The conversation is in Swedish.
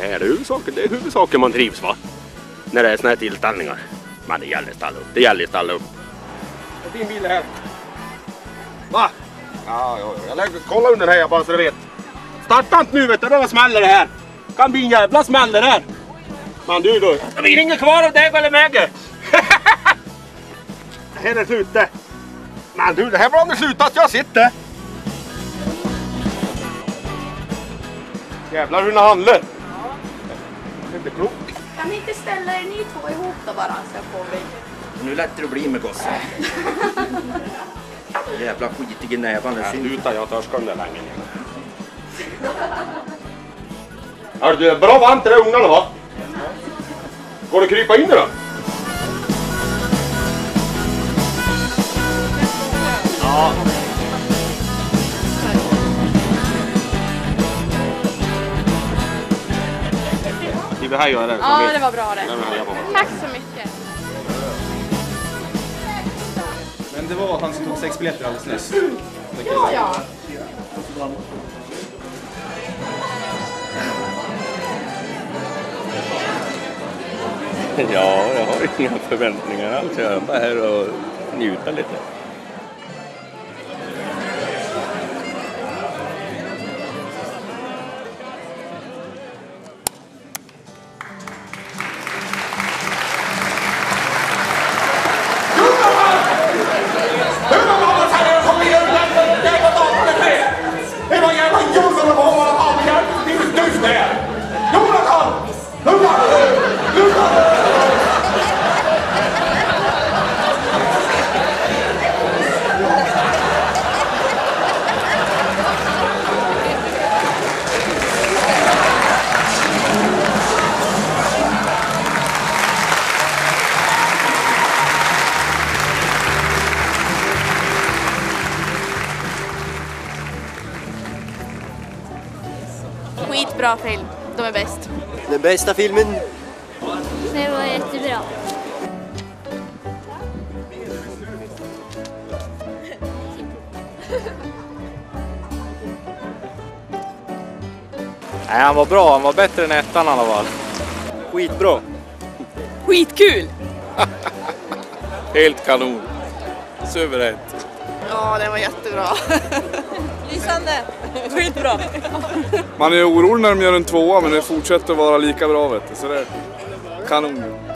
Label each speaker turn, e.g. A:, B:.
A: här. Det är huvudsaken man trivs, va? När det är såna här tillställningar. Men det gäller ställa upp. Det gäller ställa upp. Det är din bil här. Va? Ja. Kolla under här bara så du vet. Starta inte nu, vet du. Då smäller det här. Kan bli en jävla smäll det här. Men du då. Det blir inget kvar av dig eller Mäge. Det här är slutet. Men du, det här var aldrig slutat. Jag sitter. Jävlar hur den handlar. Det är inte klok.
B: Kan ni inte ställa er ni två ihop då bara så jag får mig?
C: Nu lät det bli med gossen. Jävla skitig i nävan.
A: Sluta, jag törskar den där länge. Är det bra varmt till det ugnarna, va? Går det krypa in i då? Ja. Det här gör det.
B: Ja, det var bra det. Tack så mycket.
D: Men det var han som tog 6 biljetter alldeles nyss.
B: Ja.
A: Ja, jag har inga förväntningar alls. Jag är bara här och njuta lite.
B: Skitbra film. De är bäst.
E: Den bästa filmen?
F: Det var jättebra.
D: Nej, han var bra. Han var bättre än ettan i alla fall.
E: Skitbra.
B: Skitkul!
D: Helt kanon. Suveränt.
B: Ja, det var jättebra. Lysande. Skitbra.
D: Man är orolig när de gör en 2:a, men det fortsätter vara lika bra, vet du. Så det är kanon.